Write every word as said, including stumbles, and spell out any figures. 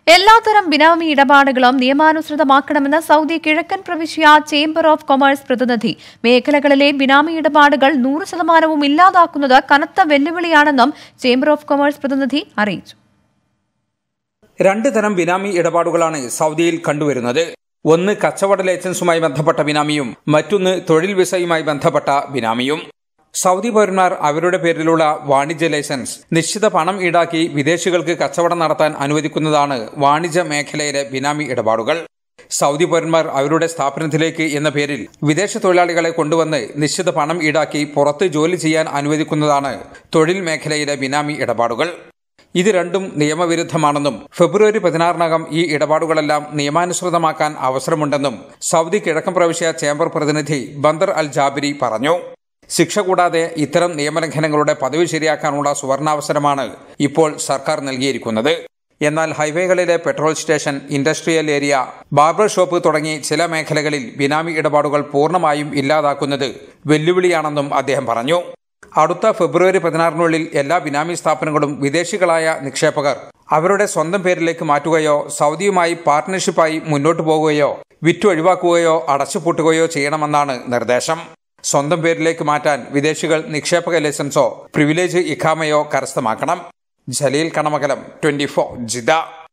എല്ലാത്തരം ബിനാമി ഇടപാടുകളും നിയമാനുസൃതമാക്കണമെന്ന് സൗദി കിഴക്കൻ പ്രവിശ്യ ചേംബർ ഓഫ് കൊമേഴ്സ് പ്രതിനിധി. മേഖലകളിലെ ബിനാമി ഇടപാടുകൾ നൂറ് ശതമാനവും ഇല്ലാതാക്കുന്നത് കനത്ത വെല്ലുവിളിയാണെന്നും ചേംബർ ഓഫ് കൊമേഴ്സ് പ്രതിനിധി അറിയിച്ചു. രണ്ട് തരം ബിനാമി ഇടപാടുകളാണ് സൗദിയിൽ കണ്ടുവരുന്നത്. ഒന്ന് കച്ചവട ലൈസൻസുമായി ബന്ധപ്പെട്ട ബിനാമിയും മറ്റൊന്ന് തൊഴിൽ വിസയുമായി ബന്ധപ്പെട്ട ബിനാമിയും. സൗദി പൗരന്മാർ അവരുടെ പേരിലുള്ള വാണിജ്യ ലൈസൻസ് നിശ്ചിത പണം ഈടാക്കി വിദേശികൾക്ക് കച്ചവടം നടത്താൻ അനുവദിക്കുന്നതാണ് വാണിജ്യ മേഖലയിലെ ബിനാമി ഇടപാടുകൾ. സൗദി പൗരന്മാർ അവരുടെ സ്ഥാപനത്തിലേക്ക് എന്ന പേരിൽ വിദേശ തൊഴിലാളികളെ കൊണ്ടുവന്ന് നിശ്ചിത പണം ഈടാക്കി പുറത്ത് ജോലി ചെയ്യാൻ അനുവദിക്കുന്നതാണ് തൊഴിൽ മേഖലയിലെ ബിനാമി ഇടപാടുകൾ. ഇത് രണ്ടും നിയമവിരുദ്ധമാണെന്നും ഫെബ്രുവരി പതിനാറിനകം ഈ ഇടപാടുകളെല്ലാം നിയമാനുസൃതമാക്കാൻ അവസരമുണ്ടെന്നും സൗദി കിഴക്കൻ പ്രവിശ്യ ചേംബർ പ്രതിനിധി ബന്ദർ അൽ ജാബിരി പറഞ്ഞു. ശിക്ഷ കൂടാതെ ഇത്തരം നിയമലംഘനങ്ങളുടെ പതിവ് ശരിയാക്കാനുള്ള സുവർണാവസരമാണ് ഇപ്പോൾ സർക്കാർ നൽകിയിരിക്കുന്നത്. എന്നാൽ ഹൈവേകളിലെ petrol station, industrial area, barber shop തുടങ്ങി ചില മേഖലകളിൽ ബിനാമി ഇടപാടുകൾ പൂർണ്ണമായും ഇല്ലാതാക്കുന്നത് വെല്ലുവിളിയാണെന്നും അദ്ദേഹം പറഞ്ഞു. അടുത്ത ഫെബ്രുവരി പതിനാറിനുള്ളിൽ എല്ലാ ബിനാമി സ്ഥാപനങ്ങളും വിദേശികളായ നിക്ഷേപകർ അവരുടെ സ്വന്തം പേരിലേക്ക് മാറ്റുകയോ സൗദിയുമായി പാർട്ട്ണർഷിപ്പായി മുന്നോട്ടു പോകുകയോ വിറ്റ് ഒഴിവാക്കുകയോ അടച്ചുപൂട്ടുകയോ ചെയ്യണമെന്നാണ് നിർദ്ദേശം. സ്വന്തം പേരിലേക്ക് മാറ്റാൻ വിദേശികൾ നിക്ഷേപക ലൈസൻസോ പ്രിവിലേജ് ഇഖാമയോ കരസ്ഥമാക്കണം. Jaleel Kanamakalam, twenty four, Jeddah.